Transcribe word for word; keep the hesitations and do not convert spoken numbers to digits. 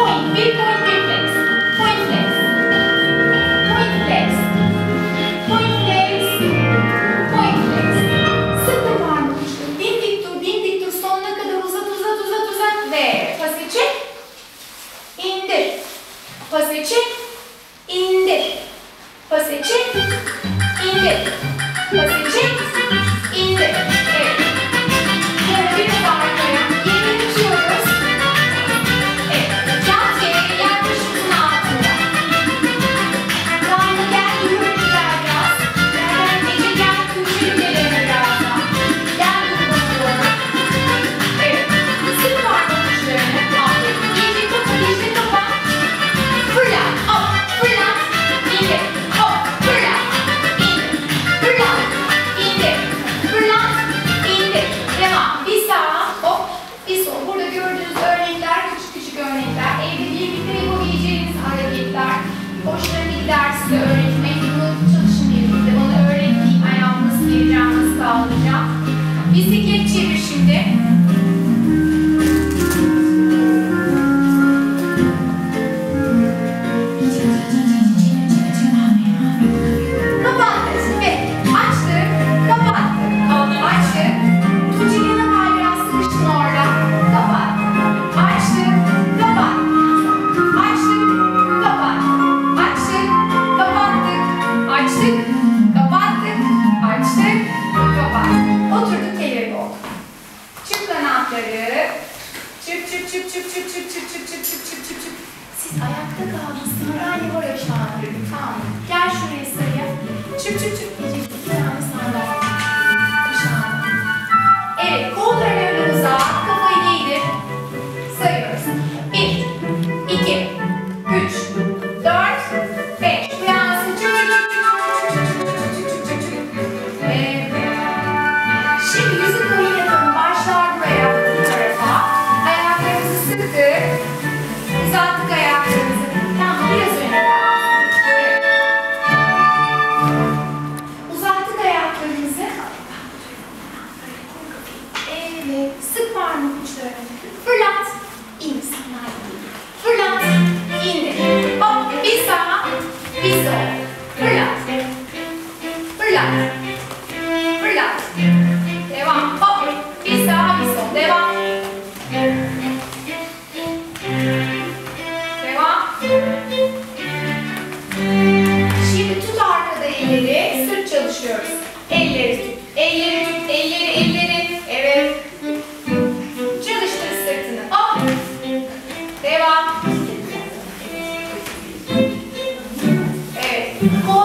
Point, bir point, bir flex. Point flex. Point flex. Point flex. Point flex. Sıkı parmak uçları. Dimdik dur, dimdik dur. Sonuna kadar uzat, uzat, uzat, uzat. Ve pası çek. İndir. Pası çek. İndir. Pası çek. İndir. Pası çek. İndir. Evet. Sonra biraz arkaya. Yeni açıyoruz. Evet. Yat yere yer başımızın altında. Damla gel yukarı gel biraz. Gel gel Ece gel küçük balerin biraz daha. Gel yukarı doğru. Evet. Sık parmak uçlarını. Aferin. Gece kapa gece kapa. Fırlat. Hop. Fırlat. İndir. Hop. Fırlat. İndir. Fırlat. İndir. Fırlat. İndir. Devam. Bir sağa. Hop. Bir sol. Burada gördüğünüz örnekler küçük küçük örnekler. Evde birlikte yapabileceğiniz hareketler. Hoşlarına gider size öğretmek. Bunu çalışın birlikte. Bana öğrettiğim ayağımı nasıl geleceğim, nasıl sağlayacağım. Bisiklet çevir şimdi. Kapattık ve açtık, kapattık, açtık. Tuğçe'nin var biraz sıkıştın orada. Kapat, açtık, kapat. Açtık, kapat. Açtık, kapattık. Açtık, kapattık. Açtık, kapat. Oturduk, elleri oldu. Çık kanatları. Çık çık çık çık çık çık çık çık çık çık çık çık çık. Siz ayakta kaldınız. Sandalye var aşağıda. Tamam. Gel şuraya sayı. Çık çık çık. Gece iki tane sandalye. Aşağıda. Evet. Kollarını öne uzat. Kafayı değdir. Sayıyoruz. Bir, iki, üç, dört, beş. Uyansın. Çık çık çık çık çık çık çık çık. Evet. Şimdi yüzü koyun yapalım. Başlar buraya. Bu tarafa. Ayaklarımızı sıktık. Uzattık ayaklarımızı. Tamam, biraz öne gel. Evet. Uzattık ayaklarımızı. Evet. Sık parmak uçlarını. Fırlat. İndir. Fırlat. İndir. Hop. Bir sağa. Bir sola. Fırlat. Fırlat. Fırlat. Devam. Hop. Bir sağa bir sol. Devam. Devam. Şimdi tut arkada elleri. Sırt çalışıyoruz. Elleri tut. Elleri tut. Elleri elleri. Evet. Çalıştır sırtını. Hop. Devam. Evet. Kol